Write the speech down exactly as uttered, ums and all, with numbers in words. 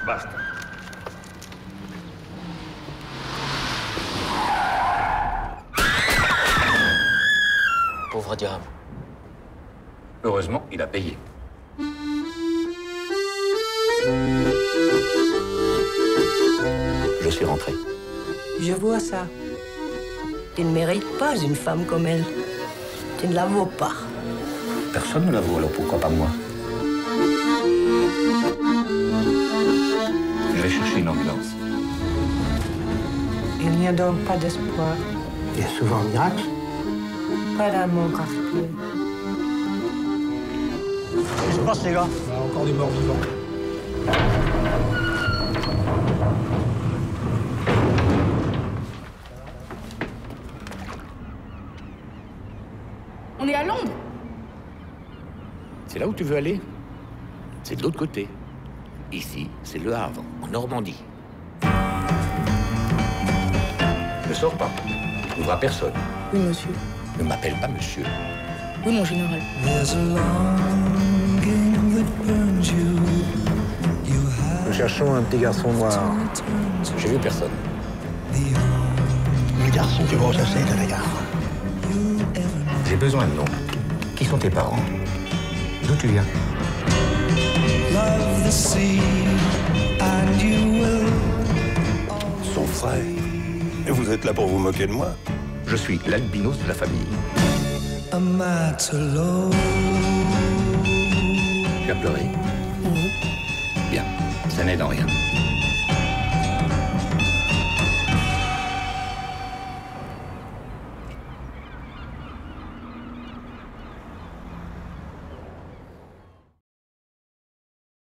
Basta. Pauvre diable. Heureusement, il a payé. Je suis rentré. Je vois ça. Tu ne mérites pas une femme comme elle. Tu ne la vaux pas. Personne ne la vaut, alors pourquoi pas moi? Je vais chercher une ambulance. Il n'y a donc pas d'espoir. Il y a souvent un miracle. Pas dans mon quartier. Qu'est-ce qui se passe, les gars? Ah, encore des morts vivants. On est à Londres. C'est là où tu veux aller? C'est de l'autre côté. Ici, c'est Le Havre, en Normandie. Ne sors pas. Tu trouveras personne. Oui, monsieur. Ne m'appelle pas monsieur. Oui, mon général. Nous cherchons un petit garçon noir. J'ai vu personne. Le garçon qui va chasser à la gare. J'ai besoin de nom. Qui sont tes parents? D'où tu viens? Son frère. Et vous êtes là pour vous moquer de moi? Je suis l'albinos de la famille. Tu as pleuré? Oui. Bien. Ça n'aide en rien.